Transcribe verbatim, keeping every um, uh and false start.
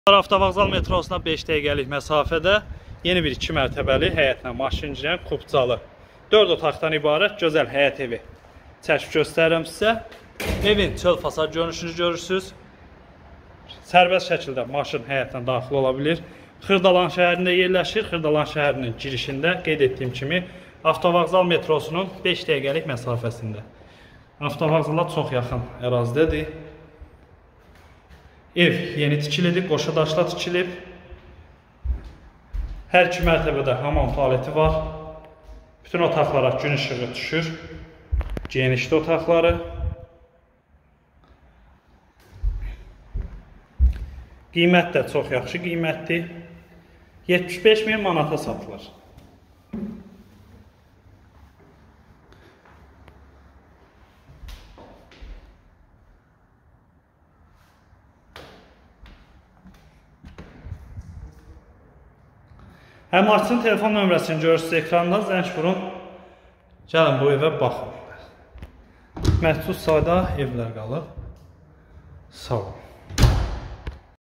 Avtovağzal metrosuna beş dəqiqəlik məsafədə yeni bir iki mərtəbəli həyətlə maşıncilən kubcalı dörd otaqdan ibarət gözəl həyət evi çəkib göstərirəm sizə. Evin çöl fasad görünüşünü görürsünüz. Sərbəst şəkildə maşın həyətdən daxil ola bilir. Xırdalan şəhərində yerləşir. Xırdalan şəhərinin girişində qeyd etdiyim kimi Avtovağzal metrosunun beş dəqiqəlik məsafəsində. Avtovağzala çox yaxın ərazidədir. Ev yeni tikilidir, qoşa daşla tikilib. Hər iki mərtəbədə hamam tualeti var. Bütün otaqlara gün işığı düşür. Genişli otaqları. Qiymət də çox yaxşı qiymətdir. yetmiş beş min manata satılır. Həmkarçının telefon nömrəsini görürsünüz ekranda, zəng vurun. Gəlin bu evə baxın. Məhdud sayda evlər qalır. Sağ olun.